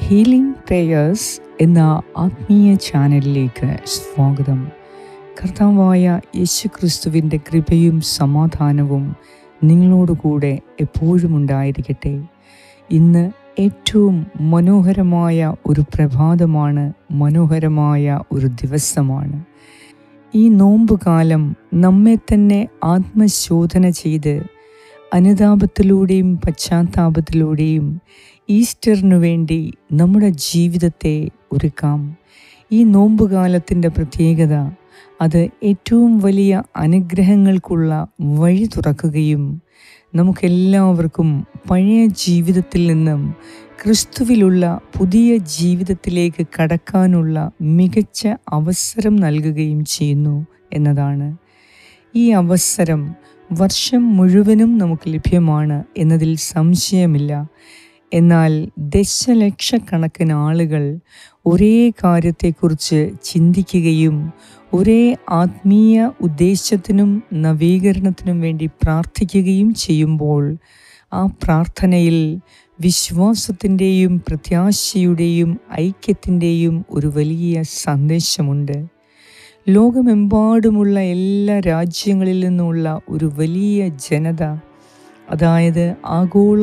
Healing prayers എന്ന ആത്മീയ ചാനലിലേക്ക് സ്വാഗതം. കർത്താവായ യേശുക്രിസ്തുവിൻ്റെ കൃപയും സമാധാനവും നിങ്ങളോടുകൂടെ എപ്പോഴും ഉണ്ടായിരിക്കട്ടെ. ഇന്ന് ഏറ്റവും മനോഹരമായ ഒരു പ്രഭാതമാണ്, മനോഹരമായ ഒരു ദിവസമാണ്. ഈ നോമ്പുകാലം നമ്മെ തന്നെ ആത്മശോധന ചെയ്ത് അനുതാപത്തിലൂടെയും പശ്ചാത്താപത്തിലൂടെയും ഈസ്റ്ററിനു വേണ്ടി നമ്മുടെ ജീവിതത്തെ ഒരുക്കാം. ഈ നോമ്പുകാലത്തിൻ്റെ പ്രത്യേകത അത് ഏറ്റവും വലിയ അനുഗ്രഹങ്ങൾക്കുള്ള വഴി തുറക്കുകയും നമുക്കെല്ലാവർക്കും പഴയ ജീവിതത്തിൽ നിന്നും ക്രിസ്തുവിലുള്ള പുതിയ ജീവിതത്തിലേക്ക് കടക്കാനുള്ള മികച്ച അവസരം നൽകുകയും ചെയ്യുന്നു എന്നതാണ്. ഈ അവസരം വർഷം മുഴുവനും നമുക്ക് ലഭ്യമാണ് എന്നതിൽ സംശയമില്ല. എന്നാൽ ദശലക്ഷക്കണക്കിന് ആളുകൾ ഒരേ കാര്യത്തെക്കുറിച്ച് ചിന്തിക്കുകയും ഒരേ ആത്മീയ ഉദ്ദേശത്തിനും നവീകരണത്തിനും വേണ്ടി പ്രാർത്ഥിക്കുകയും ചെയ്യുമ്പോൾ ആ പ്രാർത്ഥനയിൽ വിശ്വാസത്തിൻ്റെയും പ്രത്യാശയുടെയും ഐക്യത്തിൻ്റെയും ഒരു വലിയ സന്ദേശമുണ്ട്. ലോകമെമ്പാടുമുള്ള എല്ലാ രാജ്യങ്ങളിൽ നിന്നുമുള്ള ഒരു വലിയ ജനത, അതായത് ആഗോള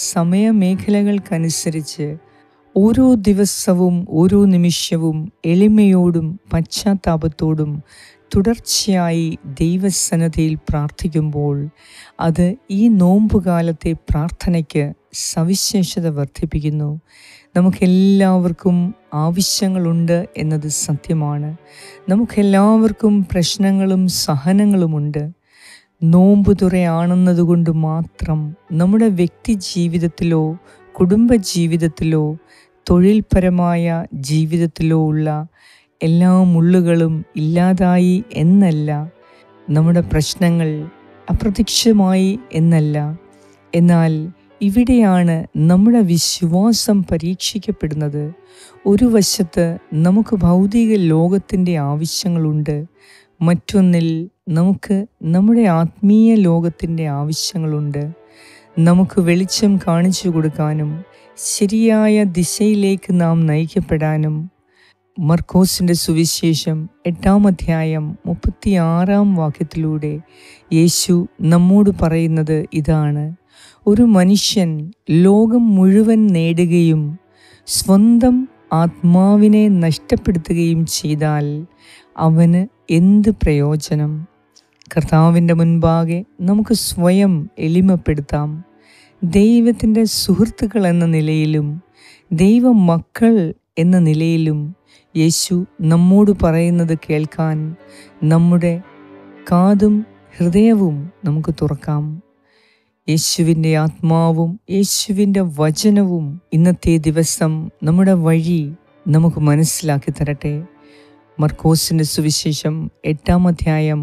സമയമേഖലകൾക്കനുസരിച്ച് ഓരോ ദിവസവും ഓരോ നിമിഷവും എളിമയോടും പശ്ചാത്താപത്തോടും തുടർച്ചയായി ദൈവസന്നിധിയിൽ പ്രാർത്ഥിക്കുമ്പോൾ അത് ഈ നോമ്പുകാലത്തെ പ്രാർത്ഥനയ്ക്ക് സവിശേഷത വർദ്ധിപ്പിക്കുന്നു. നമുക്കെല്ലാവർക്കും ആവശ്യങ്ങളുണ്ട് എന്നത് സത്യമാണ്. നമുക്കെല്ലാവർക്കും പ്രശ്നങ്ങളും സഹനങ്ങളുമുണ്ട്. നോമ്പുതുറയാണെന്നതുകൊണ്ട് മാത്രം നമ്മുടെ വ്യക്തി ജീവിതത്തിലോ കുടുംബ ജീവിതത്തിലോ തൊഴിൽപരമായ ജീവിതത്തിലോ ഉള്ള എല്ലാ മുള്ളുകളും ഇല്ലാതായി എന്നല്ല, നമ്മുടെ പ്രശ്നങ്ങൾ അപ്രത്യക്ഷമായി എന്നല്ല. എന്നാൽ ഇവിടെയാണ് നമ്മുടെ വിശ്വാസം പരീക്ഷിക്കപ്പെടുന്നത്. ഒരു വശത്ത് നമുക്ക് ഭൗതിക ലോകത്തിൻ്റെ ആവശ്യങ്ങളുണ്ട്, മറ്റൊന്നിൽ നമുക്ക് നമ്മുടെ ആത്മീയ ലോകത്തിൻ്റെ ആവശ്യങ്ങളുണ്ട്. നമുക്ക് വെളിച്ചം കാണിച്ചു കൊടുക്കാനും ശരിയായ ദിശയിലേക്ക് നാം നയിക്കപ്പെടാനും മർക്കോസിൻ്റെ സുവിശേഷം 8-ാം അധ്യായം 36-ാം വാക്യത്തിലൂടെ യേശു നമ്മോട് പറയുന്നത് ഇതാണ്: ഒരു മനുഷ്യൻ ലോകം മുഴുവൻ നേടുകയും സ്വന്തം ആത്മാവിനെ നഷ്ടപ്പെടുത്തുകയും ചെയ്താൽ അവന് എന്ത് പ്രയോജനം? കർത്താവിൻ്റെ മുൻപാകെ നമുക്ക് സ്വയം എളിമപ്പെടുത്താം. ദൈവത്തിൻ്റെ സുഹൃത്തുക്കൾ എന്ന നിലയിലും ദൈവമക്കൾ എന്ന നിലയിലും യേശു നമ്മോട് പറയുന്നത് കേൾക്കാൻ നമ്മുടെ കാതും ഹൃദയവും നമുക്ക് തുറക്കാം. യേശുവിൻ്റെ ആത്മാവും യേശുവിൻ്റെ വചനവും ഇന്നത്തെ ദിവസം നമ്മുടെ വഴി നമുക്ക് മനസ്സിലാക്കി തരട്ടെ. മർക്കോസിൻ്റെ സുവിശേഷം 8-ാം അധ്യായം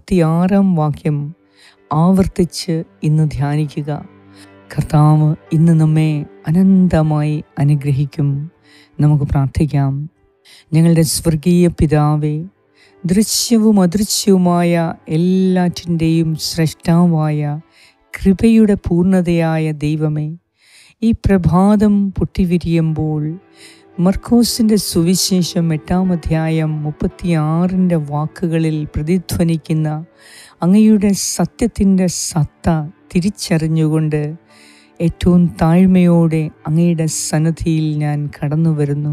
36-ാം വാക്യം ആവർത്തിച്ച് ഇന്ന് ധ്യാനിക്കുക. കർത്താവ് ഇന്ന് നമ്മെ അനന്തമായി അനുഗ്രഹിക്കും. നമുക്ക് പ്രാർത്ഥിക്കാം. ഞങ്ങളുടെ സ്വർഗീയ പിതാവേ, ദൃശ്യവും അദൃശ്യവുമായ എല്ലാറ്റിൻ്റെയും സ്രഷ്ടാവായ കൃപയുടെ പൂർണ്ണതയായ ദൈവമേ, ഈ പ്രഭാതം പൊട്ടിവിരിയുമ്പോൾ മർക്കോസിൻ്റെ സുവിശേഷം 8-ാം അധ്യായം 36-ൻ്റെ വാക്കുകളിൽ പ്രതിധ്വനിക്കുന്ന അങ്ങയുടെ സത്യത്തിൻ്റെ സത്ത തിരിച്ചറിഞ്ഞുകൊണ്ട് ഏറ്റവും താഴ്മയോടെ അങ്ങയുടെ സന്നിധിയിൽ ഞാൻ കടന്നു വരുന്നു.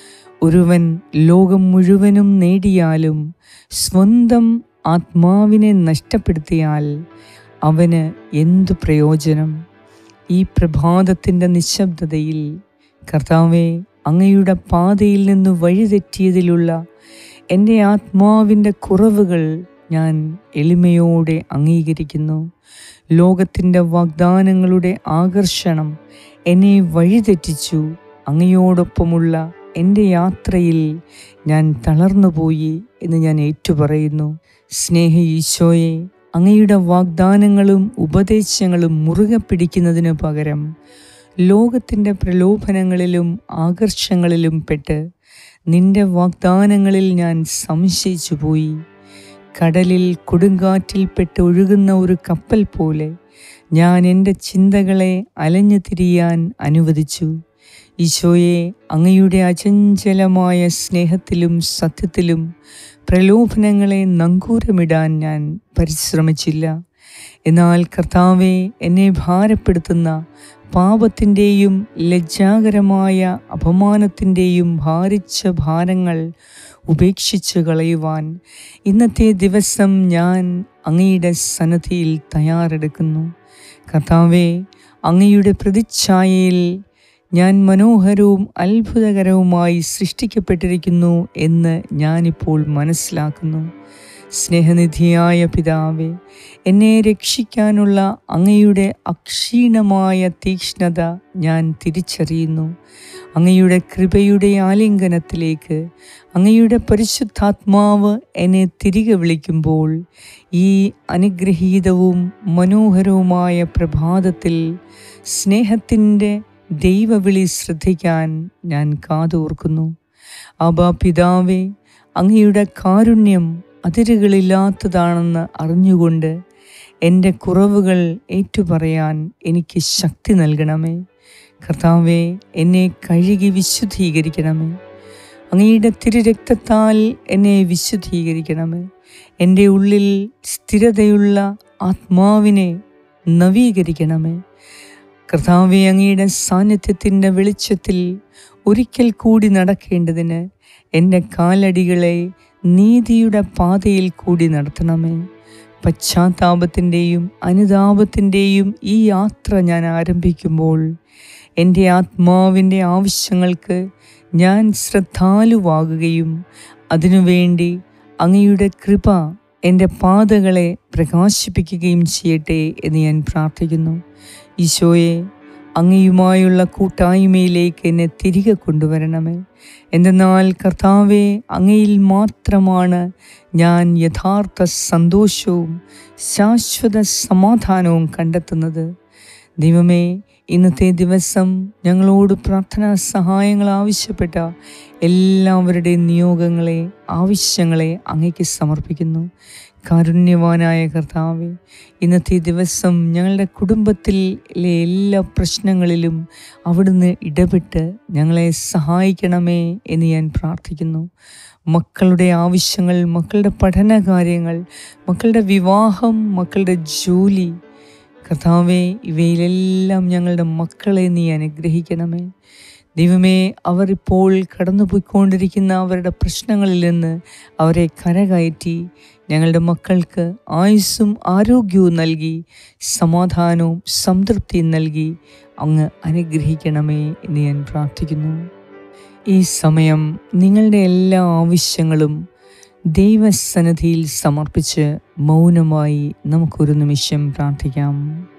ഒരുവൻ ലോകം മുഴുവനും നേടിയാലും സ്വന്തം ആത്മാവിനെ നഷ്ടപ്പെടുത്തിയാൽ അവന് എന്തു പ്രയോജനം? ഈ പ്രഭാതത്തിൻ്റെ നിശബ്ദതയിൽ കർത്താവേ, അങ്ങയുടെ പാതയിൽ നിന്ന് വഴിതെറ്റിയതിലുള്ള എൻ്റെ ആത്മാവിൻ്റെ കുറവുകൾ ഞാൻ എളിമയോടെ അംഗീകരിക്കുന്നു. ലോകത്തിൻ്റെ വാഗ്ദാനങ്ങളുടെ ആകർഷണം എന്നെ വഴിതെറ്റിച്ചു. അങ്ങയോടൊപ്പമുള്ള എൻ്റെ യാത്രയിൽ ഞാൻ തളർന്നുപോയി എന്ന് ഞാൻ ഏറ്റുപറയുന്നു. സ്നേഹ ഈശോയെ, അങ്ങയുടെ വാഗ്ദാനങ്ങളും ഉപദേശങ്ങളും മുറുകെ പിടിക്കുന്നതിനു പകരം ലോകത്തിൻ്റെ പ്രലോഭനങ്ങളിലും ആകർഷങ്ങളിലും പെട്ട് നിന്റെ വാഗ്ദാനങ്ങളിൽ ഞാൻ സംശയിച്ചു പോയി. കടലിൽ കൊടുങ്കാറ്റിൽപ്പെട്ട് ഒഴുകുന്ന ഒരു കപ്പൽ പോലെ ഞാൻ എൻ്റെ ചിന്തകളെ അലഞ്ഞു തിരിയാൻ അനുവദിച്ചു. ഈശോയെ, അങ്ങയുടെ അചഞ്ചലമായ സ്നേഹത്തിലും സത്യത്തിലും പ്രലോഭനങ്ങളെ നങ്കൂരമിടാൻ ഞാൻ പരിശ്രമിച്ചില്ല. എന്നാൽ കർത്താവെ, എന്നെ ഭാരപ്പെടുത്തുന്ന പാപത്തിൻ്റെയും ലജ്ജാകരമായ അപമാനത്തിൻ്റെയും ഭാരിച്ച ഭാരങ്ങൾ ഉപേക്ഷിച്ച് കളയുവാൻ ഇന്നത്തെ ദിവസം ഞാൻ അങ്ങയുടെ സന്നിധിയിൽ തയ്യാറെടുക്കുന്നു. കർത്താവെ, അങ്ങയുടെ പ്രതിച്ഛായയിൽ ഞാൻ മനോഹരവും അത്ഭുതകരവുമായി സൃഷ്ടിക്കപ്പെട്ടിരിക്കുന്നു എന്ന് ഞാനിപ്പോൾ മനസ്സിലാക്കുന്നു. സ്നേഹനിധിയായ പിതാവേ, എന്നെ രക്ഷിക്കാനുള്ള അങ്ങയുടെ അക്ഷീണമായ തീക്ഷ്ണത ഞാൻ തിരിച്ചറിയുന്നു. അങ്ങയുടെ കൃപയുടെ ആലിംഗനത്തിലേക്ക് അങ്ങയുടെ പരിശുദ്ധാത്മാവ് എന്നെ തിരികെ വിളിക്കുമ്പോൾ ഈ അനുഗ്രഹീതവും മനോഹരവുമായ പ്രഭാതത്തിൽ സ്നേഹത്തിൻ്റെ ദൈവവിളി ശ്രദ്ധിക്കാൻ ഞാൻ കാതോർക്കുന്നു. ആബാ പിതാവേ, അങ്ങയുടെ കാരുണ്യം അതിരുകളില്ലാത്തതാണെന്ന് അറിഞ്ഞുകൊണ്ട് എൻ്റെ കുറവുകൾ ഏറ്റുപറയാൻ എനിക്ക് ശക്തി നൽകണമേ. കർത്താവേ, എന്നെ കഴുകി വിശുദ്ധീകരിക്കണമേ. അങ്ങയുടെ തിരുരക്തത്താൽ എന്നെ വിശുദ്ധീകരിക്കണമേ. എൻ്റെ ഉള്ളിൽ സ്ഥിരതയുള്ള ആത്മാവിനെ നവീകരിക്കണമേ. കർത്താവേ, അങ്ങയുടെ സാന്നിധ്യത്തിൻ്റെ വെളിച്ചത്തിൽ ഒരിക്കൽ കൂടി നടക്കേണ്ടതിന് എൻ്റെ കാലടികളെ നീതിയുടെ പാതയിൽ കൂടി നടത്തണമേ. പശ്ചാത്താപത്തിൻ്റെയും അനുതാപത്തിൻ്റെയും ഈ യാത്ര ഞാൻ ആരംഭിക്കുമ്പോൾ എൻ്റെ ആത്മാവിൻ്റെ ആവശ്യങ്ങൾക്ക് ഞാൻ ശ്രദ്ധാലുവാകുകയും അതിനുവേണ്ടി അങ്ങയുടെ കൃപ എൻ്റെ പാതകളെ പ്രകാശിപ്പിക്കുകയും ചെയ്യട്ടെ എന്ന് ഞാൻ പ്രാർത്ഥിക്കുന്നു. ഈശോയെ, അങ്ങയുമായുള്ള കൂട്ടായ്മയിലേക്ക് എന്നെ തിരികെ കൊണ്ടുവരണമേ. എന്തെന്നാൽ കർത്താവെ, അങ്ങയിൽ മാത്രമാണ് ഞാൻ യഥാർത്ഥ സന്തോഷവും ശാശ്വത സമാധാനവും കണ്ടെത്തുന്നത്. ദൈവമേ, ഇന്നത്തെ ദിവസം ഞങ്ങളോട് പ്രാർത്ഥനാ സഹായങ്ങൾ ആവശ്യപ്പെട്ട എല്ലാവരുടെയും നിയോഗങ്ങളെ, ആവശ്യങ്ങളെ അങ്ങേക്ക് സമർപ്പിക്കുന്നു. കാരുണ്യവാനായ കർത്താവേ, ഇന്നത്തെ ദിവസം ഞങ്ങളുടെ കുടുംബത്തിലെ എല്ലാ പ്രശ്നങ്ങളിലും അവിടുന്ന് ഇടപെട്ട് ഞങ്ങളെ സഹായിക്കണമേ എന്ന് ഞാൻ പ്രാർത്ഥിക്കുന്നു. മക്കളുടെ ആവശ്യങ്ങൾ, മക്കളുടെ പഠനകാര്യങ്ങൾ, മക്കളുടെ വിവാഹം, മക്കളുടെ ജോലി, കർത്താവേ, ഇവയിലെല്ലാം ഞങ്ങളുടെ മക്കളെ നീ അനുഗ്രഹിക്കണമേ. ദൈവമേ, അവർ ഇപ്പോൾ കടന്നുപോയിക്കൊണ്ടിരിക്കുന്ന അവരുടെ പ്രശ്നങ്ങളിൽ നിന്ന് അവരെ കരകയറ്റി ഞങ്ങളുടെ മക്കൾക്ക് ആയുസ്സും ആരോഗ്യവും നൽകി സമാധാനവും സംതൃപ്തിയും നൽകി അങ്ങ് അനുഗ്രഹിക്കണമേ എന്ന് ഞാൻ പ്രാർത്ഥിക്കുന്നു. ഈ സമയം നിങ്ങളുടെ എല്ലാ ആവശ്യങ്ങളും ദൈവസന്നിധിയിൽ സമർപ്പിച്ച് മൗനമായി നമുക്കൊരു നിമിഷം പ്രാർത്ഥിക്കാം.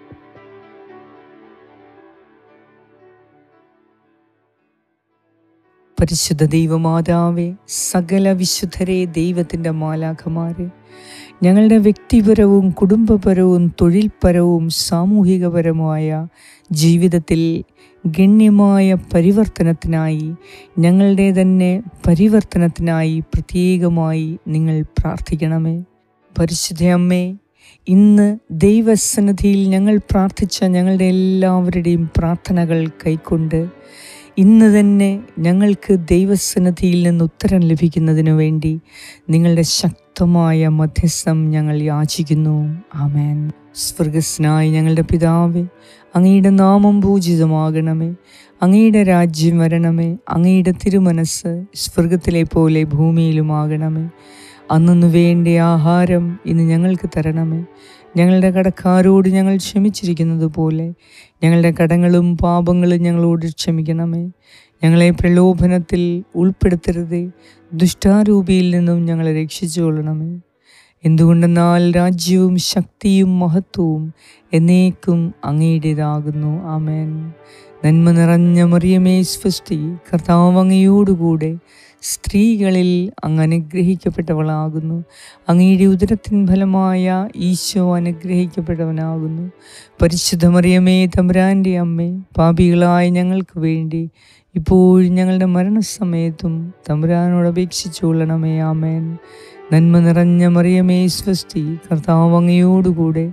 പരിശുദ്ധ ദൈവമാതാവേ, സകല വിശുദ്ധരെ, ദൈവത്തിൻ്റെ മാലാഖമാരെ, ഞങ്ങളുടെ വ്യക്തിപരവും കുടുംബപരവും തൊഴിൽപരവും സാമൂഹികപരമായ ജീവിതത്തിൽ ഗണ്യമായ പരിവർത്തനത്തിനായി, ഞങ്ങളുടെ തന്നെ പരിവർത്തനത്തിനായി പ്രത്യേകമായി നിങ്ങൾ പ്രാർത്ഥിക്കണമേ. പരിശുദ്ധ അമ്മേ, ഇന്ന് ദൈവസന്നിധിയിൽ ഞങ്ങൾ പ്രാർത്ഥിച്ച ഞങ്ങളുടെ എല്ലാവരുടെയും പ്രാർത്ഥനകൾ കൈക്കൊണ്ട് ഇന്ന് തന്നെ ഞങ്ങൾക്ക് ദൈവസന്നിധിയിൽ നിന്ന് ഉത്തരം ലഭിക്കുന്നതിനു വേണ്ടി നിങ്ങളുടെ ശക്തമായ മധ്യസ്ഥം ഞങ്ങൾ യാചിക്കുന്നു. ആമേൻ. സ്വർഗസ്നായ ഞങ്ങളുടെ പിതാവേ, അങ്ങയുടെ നാമം പൂജിതമാകണമേ. അങ്ങയുടെ രാജ്യം വരണമേ. അങ്ങയുടെ തിരുമനസ് സ്വർഗത്തിലെ പോലെ ഭൂമിയിലുമാകണമേ. അന്നു വേണ്ട ആഹാരം ഇന്ന് ഞങ്ങൾക്ക് തരണമേ. ഞങ്ങളുടെ കടക്കാരോട് ഞങ്ങൾ ക്ഷമിച്ചിരിക്കുന്നത് പോലെ ഞങ്ങളുടെ കടങ്ങളും പാപങ്ങളും ഞങ്ങളോട് ക്ഷമിക്കണമേ. ഞങ്ങളെ പ്രലോഭനത്തിൽ ഉൾപ്പെടുത്തരുതേ, ദുഷ്ടാരൂപിയിൽ നിന്നും ഞങ്ങളെ രക്ഷിച്ചുകൊള്ളണമേ. എന്തുകൊണ്ടെന്നാൽ രാജ്യവും ശക്തിയും മഹത്വവും എന്നേക്കും അങ്ങയുടേതാകുന്നു. ആമേൻ. നന്മ നിറഞ്ഞ മറിയമേ, സ്വസ്തി, കർത്താവ് അങ്ങയോടുകൂടെ സ്ത്രീകളിൽ അങ്ങ് അനുഗ്രഹിക്കപ്പെട്ടവളാകുന്നു. അങ്ങയുടെ ഉദരത്തിൻ ഫലമായ ഈശോ അനുഗ്രഹിക്കപ്പെട്ടവനാകുന്നു. പരിശുദ്ധ മറിയമേ, തമ്പുരാൻ്റെ അമ്മേ, പാപികളായ ഞങ്ങൾക്ക് വേണ്ടി ഇപ്പോഴും ഞങ്ങളുടെ മരണസമയത്തും തമ്പുരാനോട് അപേക്ഷിച്ചുകൊള്ളണമേ. ആമേൻ. നന്മ നിറഞ്ഞ മറിയമേ, സ്വസ്തി, കർത്താവ് അങ്ങയോടുകൂടെ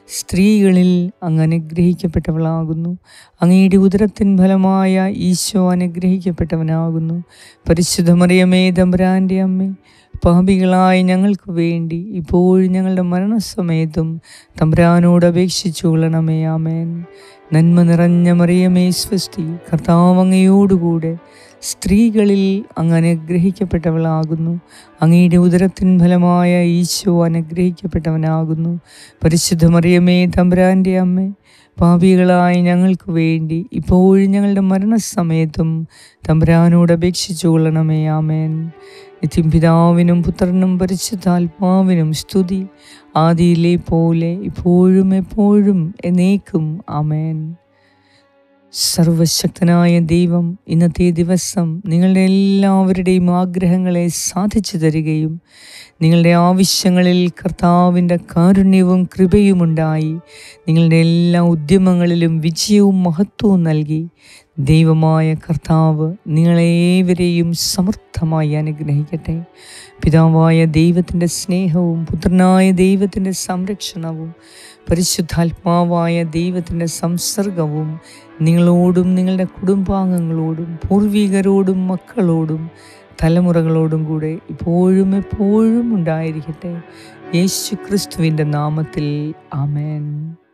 സ്ത്രീകളിൽ അങ്ങ് അനുഗ്രഹിക്കപ്പെട്ടവളാകുന്നു. അങ്ങയുടെ ഉദരത്തിൻ ഫലമായ ഈശോ അനുഗ്രഹിക്കപ്പെട്ടവനാകുന്നു. പരിശുദ്ധ മറിയമേ തമ്പുരാൻ്റെ അമ്മേ, പാപികളായ ഞങ്ങൾക്ക് വേണ്ടി ഇപ്പോഴും ഞങ്ങളുടെ മരണസമയത്തും തമ്പുരാനോട് അപേക്ഷിച്ചു കൊള്ളണമേ. ആമേൻ. നന്മ നിറഞ്ഞ മറിയമേ സ്വസ്തി, കർത്താവ് അങ്ങയോടുകൂടെ സ്ത്രീകളിൽ അങ്ങ് അനുഗ്രഹിക്കപ്പെട്ടവളാകുന്നു. അങ്ങയുടെ ഉദരത്തിൻ ഫലമായ ഈശോ അനുഗ്രഹിക്കപ്പെട്ടവനാകുന്നു. പരിശുദ്ധ മറിയമേ തമ്പുരാൻ്റെ അമ്മേ, പാപികളായ ഞങ്ങൾക്ക് വേണ്ടി ഇപ്പോഴും ഞങ്ങളുടെ മരണസമയത്തും തമ്പുരാനോട് അപേക്ഷിച്ചു കൊള്ളണമേ. ആമേൻ. നിത്യം പിതാവിനും പുത്രനും പരിശുദ്ധാത്മാവിനും സ്തുതി, ആദിയിലെ പോലെ ഇപ്പോഴും എപ്പോഴും എന്നേക്കും. ആമേൻ. സർവശക്തനായ ദൈവം ഇന്നത്തെ ദിവസം നിങ്ങളുടെ എല്ലാവരുടെയും ആഗ്രഹങ്ങളെ സാധിച്ചു തരികയും നിങ്ങളുടെ ആവശ്യങ്ങളിൽ കർത്താവിൻ്റെ കാരുണ്യവും കൃപയുമുണ്ടായി നിങ്ങളുടെ എല്ലാ ഉദ്യമങ്ങളിലും വിജയവും മഹത്വവും നൽകി ദൈവമായ കർത്താവ് നിങ്ങളേവരെയും സമർത്ഥമായി അനുഗ്രഹിക്കട്ടെ. പിതാവായ ദൈവത്തിൻ്റെ സ്നേഹവും പുത്രനായ ദൈവത്തിൻ്റെ സംരക്ഷണവും പരിശുദ്ധാത്മാവായ ദൈവത്തിൻ്റെ സംസർഗവും നിങ്ങളോടും നിങ്ങളുടെ കുടുംബാംഗങ്ങളോടും പൂർവികരോടും മക്കളോടും തലമുറകളോടും കൂടെ ഇപ്പോഴും എപ്പോഴും ഉണ്ടായിരിക്കട്ടെ. യേശു ക്രിസ്തുവിൻ്റെ നാമത്തിൽ. ആമേൻ.